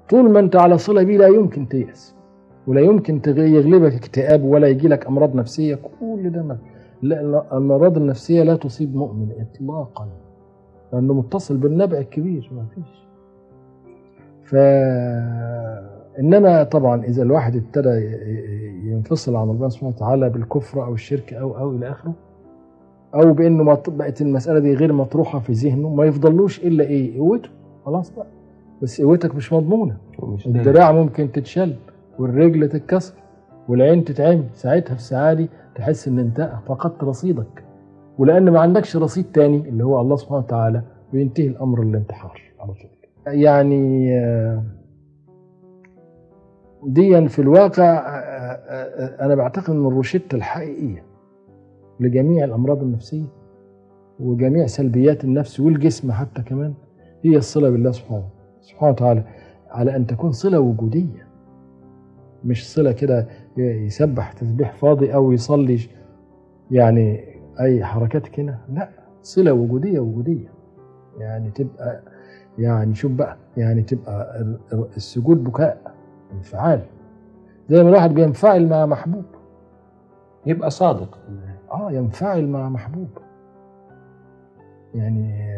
طول ما انت على صلة بيه لا يمكن تيأس، ولا يمكن يغلبك اكتئاب، ولا يجي لك امراض نفسية. كل ده لا، الامراض النفسية لا تصيب مؤمن اطلاقا، لانه متصل بالنبع الكبير، ما فيش. انما طبعا اذا الواحد ابتدى ينفصل عن الله سبحانه وتعالى بالكفر او الشرك او الى اخره، او بانه بقت المسألة دي غير مطروحة في ذهنه، ما يفضلوش الا ايه؟ قوته. خلاص بقى، بس قوتك مش مضمونة. الدراع ممكن تتشل، والرجل تتكسر، والعين تتعمي. ساعتها في الساعة دي تحس ان انت فقدت رصيدك، ولان ما عندكش رصيد تاني اللي هو الله سبحانه وتعالى، بينتهي الامر الانتحار على طول. يعني ديا في الواقع انا بعتقد ان الروشتة الحقيقية لجميع الامراض النفسية وجميع سلبيات النفس والجسم حتى كمان هي الصلة بالله سبحانه وتعالى، على أن تكون صلة وجودية، مش صلة كده يسبح تسبيح فاضي أو يصلي يعني أي حركات كده، لا، صلة وجودية. يعني تبقى، يعني شوف بقى، يعني تبقى السجود بكاء، انفعال، زي ما الواحد بينفعل مع محبوب، يبقى صادق. ينفعل مع محبوب. يعني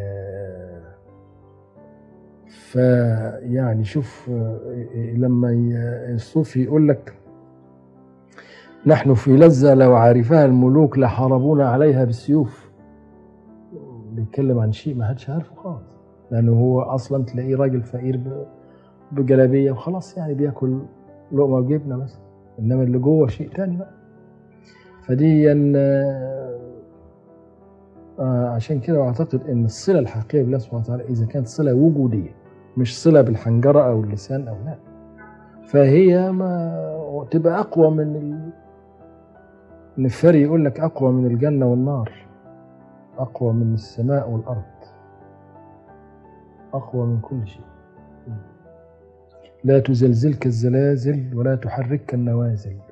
فيعني شوف لما الصوفي يقول لك نحن في لذة لو عارفها الملوك لحاربونا عليها بالسيوف، بيتكلم عن شيء ما حدش عارفه خالص، لأنه هو أصلا تلاقيه راجل فقير بجلابية وخلاص، يعني بياكل لقمة وجبنة بس، إنما اللي جوه شيء تاني بقى. فدي عشان كده أعتقد إن الصلة الحقيقية بالله سبحانه وتعالى إذا كانت صلة وجودية، مش صلة بالحنجرة أو اللسان أو لا، فهي ما تبقى أقوى من الفري يقول لك أقوى من الجنة والنار، أقوى من السماء والأرض، أقوى من كل شيء. لا تزلزلك الزلازل ولا تحركك النوازل.